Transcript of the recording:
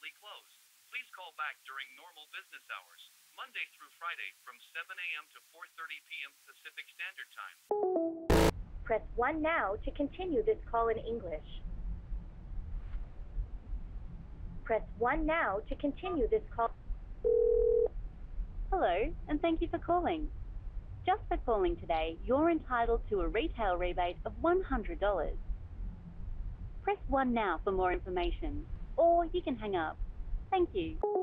currently closed. Please call back during normal business hours, Monday through Friday from 7 a.m. to 4:30 p.m. Pacific Standard Time. Press 1 now to continue this call in English. Press 1 now to continue this call. Hello, and thank you for calling. Just for calling today, you're entitled to a retail rebate of $100. Press 1 now for more information, or you can hang up. Thank you.